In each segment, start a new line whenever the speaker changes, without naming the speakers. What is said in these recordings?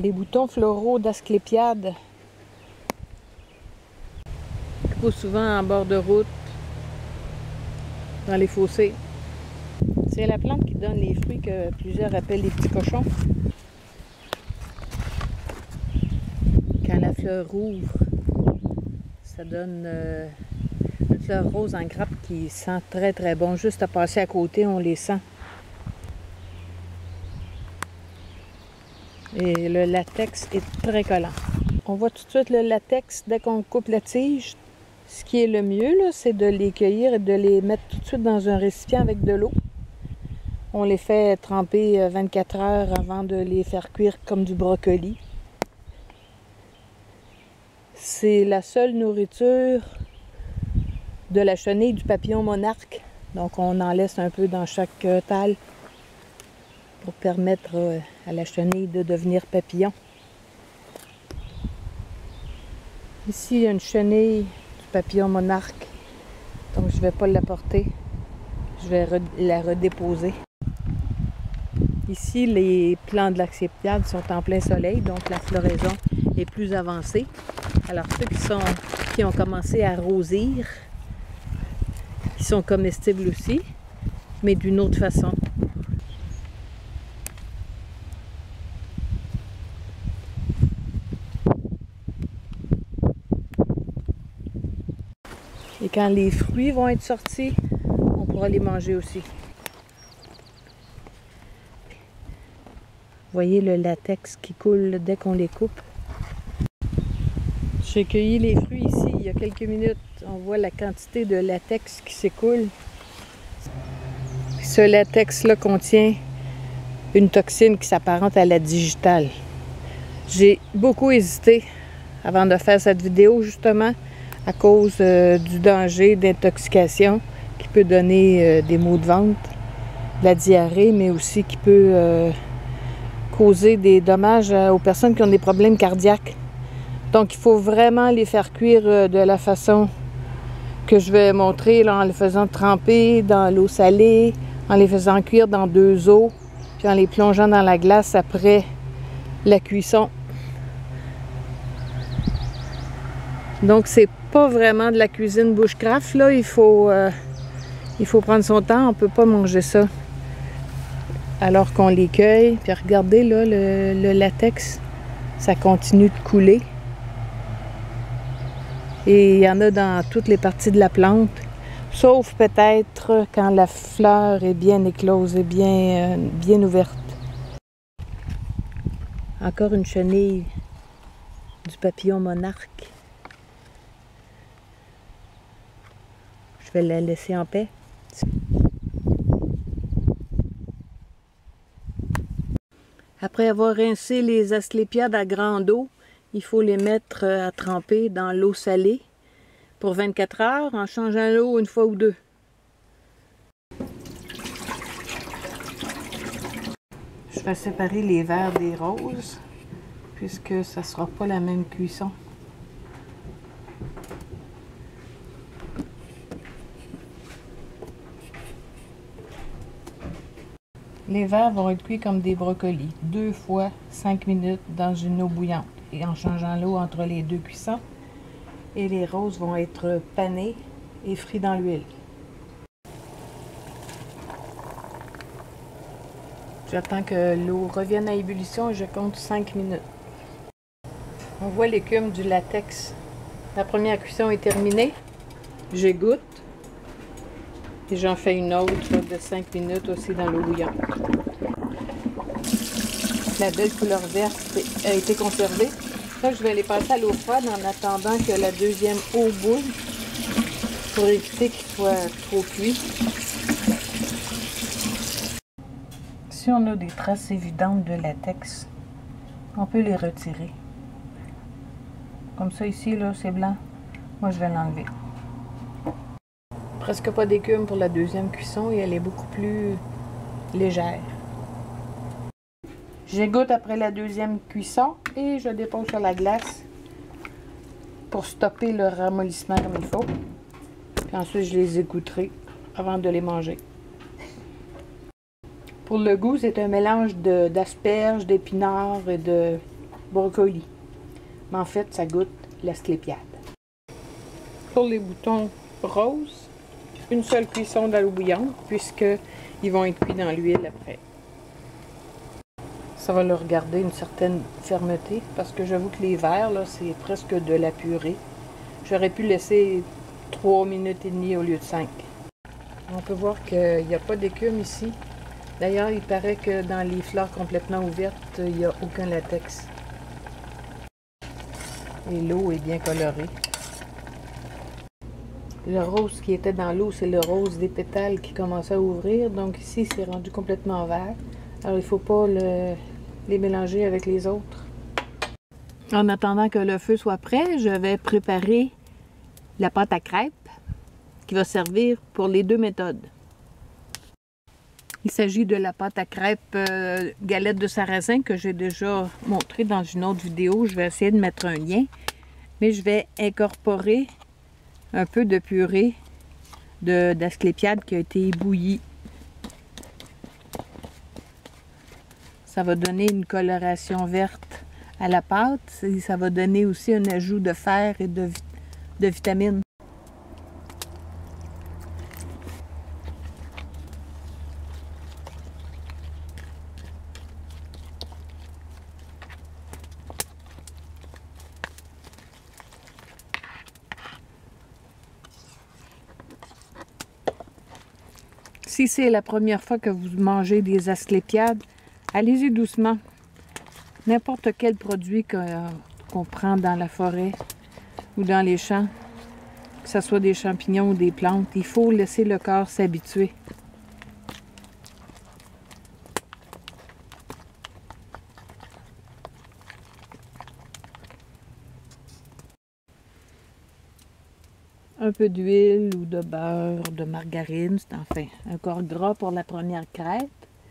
Les boutons floraux d'asclépiade qui poussent souvent en bord de route, dans les fossés. C'est la plante qui donne les fruits que plusieurs appellent les petits cochons. Quand la fleur ouvre, ça donne une fleur rose en grappe qui sent très très bon. Juste à passer à côté, on les sent. Et le latex est très collant. On voit tout de suite le latex dès qu'on coupe la tige. Ce qui est le mieux, c'est de les cueillir et de les mettre tout de suite dans un récipient avec de l'eau. On les fait tremper 24 heures avant de les faire cuire comme du brocoli. C'est la seule nourriture de la chenille du papillon monarque. Donc on en laisse un peu dans chaque tale pour permettre à la chenille de devenir papillon. Ici, il y a une chenille du papillon monarque, donc je ne vais pas l'apporter, je vais la redéposer. Ici, les plants de l'asclépiade sont en plein soleil, donc la floraison est plus avancée. Alors ceux qui ont commencé à rosir, qui sont comestibles aussi, mais d'une autre façon. Et quand les fruits vont être sortis, on pourra les manger aussi. Vous voyez le latex qui coule dès qu'on les coupe. J'ai cueilli les fruits ici il y a quelques minutes. On voit la quantité de latex qui s'écoule. Ce latex-là contient une toxine qui s'apparente à la digitale. J'ai beaucoup hésité avant de faire cette vidéo, justement, à cause du danger d'intoxication qui peut donner des maux de ventre, de la diarrhée, mais aussi qui peut causer des dommages aux personnes qui ont des problèmes cardiaques. Donc, il faut vraiment les faire cuire de la façon que je vais montrer, là, en les faisant tremper dans l'eau salée, en les faisant cuire dans 2 eaux, puis en les plongeant dans la glace après la cuisson. Donc, c'est pas vraiment de la cuisine bushcraft, là. Il faut prendre son temps. On peut pas manger ça alors qu'on les cueille. Puis regardez, là, le latex, ça continue de couler. Et il y en a dans toutes les parties de la plante, sauf peut-être quand la fleur est bien éclose et bien ouverte. Encore une chenille du papillon monarque. Je vais la laisser en paix. Après avoir rincé les asclépiades à grande eau, il faut les mettre à tremper dans l'eau salée pour 24 heures en changeant l'eau une fois ou deux. Je vais séparer les verres des roses puisque ça ne sera pas la même cuisson. Les verres vont être cuits comme des brocolis, 2 fois 5 minutes dans une eau bouillante et en changeant l'eau entre les 2 cuissons. Et les roses vont être panées et frites dans l'huile. J'attends que l'eau revienne à ébullition et je compte 5 minutes. On voit l'écume du latex. La première cuisson est terminée. J'égoutte. Et j'en fais une autre de 5 minutes aussi dans l'eau bouillante. La belle couleur verte a été conservée. Ça, je vais les passer à l'eau froide en attendant que la deuxième eau boule pour éviter qu'il soit trop cuit. Si on a des traces évidentes de latex, on peut les retirer. Comme ça ici, là, c'est blanc. Moi, je vais l'enlever. Presque pas d'écume pour la deuxième cuisson et elle est beaucoup plus légère. J'égoutte après la deuxième cuisson et je dépose sur la glace pour stopper le ramollissement comme il faut. Puis ensuite, je les égoutterai avant de les manger. Pour le goût, c'est un mélange d'asperges, d'épinards et de brocoli. Mais en fait, ça goûte l'asclépiade. Pour les boutons roses, une seule cuisson dans l'eau bouillante, puisqu'ils vont être cuits dans l'huile après. Ça va leur garder une certaine fermeté, parce que j'avoue que les verts, là, c'est presque de la purée. J'aurais pu laisser 3 minutes et demie au lieu de 5. On peut voir qu'il n'y a pas d'écume ici. D'ailleurs, il paraît que dans les fleurs complètement ouvertes, il n'y a aucun latex. Et l'eau est bien colorée. Le rose qui était dans l'eau, c'est le rose des pétales qui commençait à ouvrir. Donc ici, c'est rendu complètement vert. Alors, il ne faut pas les mélanger avec les autres. En attendant que le feu soit prêt, je vais préparer la pâte à crêpes qui va servir pour les deux méthodes. Il s'agit de la pâte à crêpes galette de sarrasin que j'ai déjà montré dans une autre vidéo. Je vais essayer de mettre un lien, mais je vais incorporer un peu de purée d'asclépiade qui a été ébouillie. Ça va donner une coloration verte à la pâte et ça va donner aussi un ajout de fer et de vitamines. Si c'est la première fois que vous mangez des asclépiades, allez-y doucement. N'importe quel produit qu'on prend dans la forêt ou dans les champs, que ce soit des champignons ou des plantes, il faut laisser le corps s'habituer. Un peu d'huile ou de beurre, de margarine, c'est enfin un corps gras pour la première crêpe.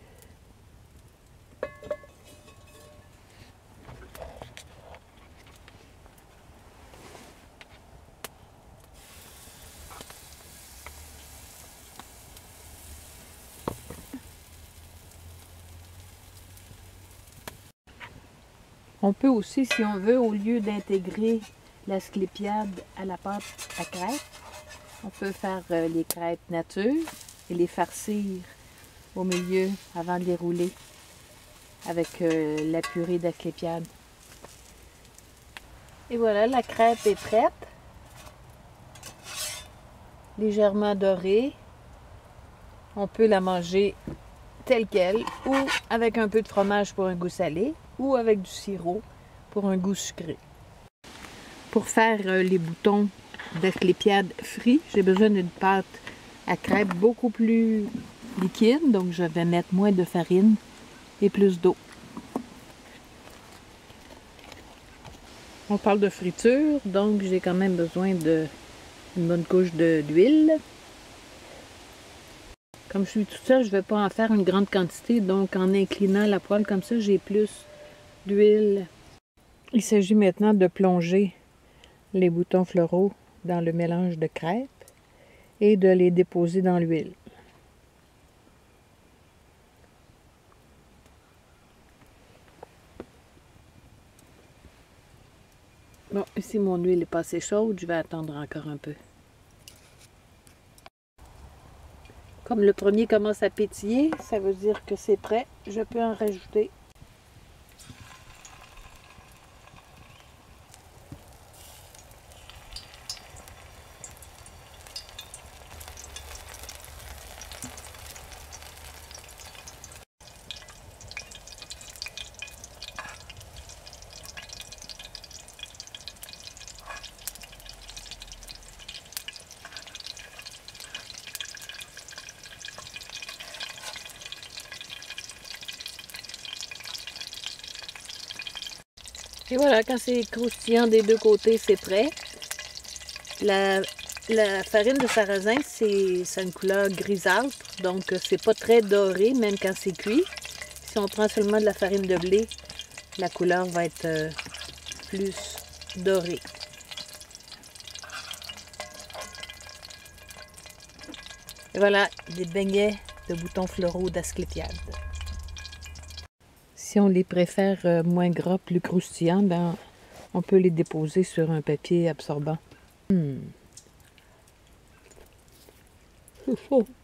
On peut aussi, si on veut, au lieu d'intégrer l'asclépiade à la pâte à crêpes, on peut faire les crêpes nature et les farcir au milieu avant de les rouler avec la purée d'asclépiade. Et voilà, la crêpe est prête. Légèrement dorée. On peut la manger telle qu'elle ou avec un peu de fromage pour un goût salé ou avec du sirop pour un goût sucré. Pour faire les boutons d'asclépiade frits, j'ai besoin d'une pâte à crêpes beaucoup plus liquide, donc je vais mettre moins de farine et plus d'eau. On parle de friture, donc j'ai quand même besoin d'une bonne couche d'huile. Comme je suis toute seule, je ne vais pas en faire une grande quantité, donc en inclinant la poêle comme ça, j'ai plus d'huile. Il s'agit maintenant de plonger les boutons floraux dans le mélange de crêpes et de les déposer dans l'huile. Bon, ici mon huile est pas assez chaude, je vais attendre encore un peu. Comme le premier commence à pétiller, ça veut dire que c'est prêt. Je peux en rajouter. Et voilà, quand c'est croustillant des deux côtés, c'est prêt. La farine de sarrasin, ça a une couleur grisâtre, donc c'est pas très doré, même quand c'est cuit. Si on prend seulement de la farine de blé, la couleur va être plus dorée. Et voilà, des beignets de boutons floraux d'asclépiade. Si on les préfère moins gras, plus croustillants, ben, on peut les déposer sur un papier absorbant. C'est chaud.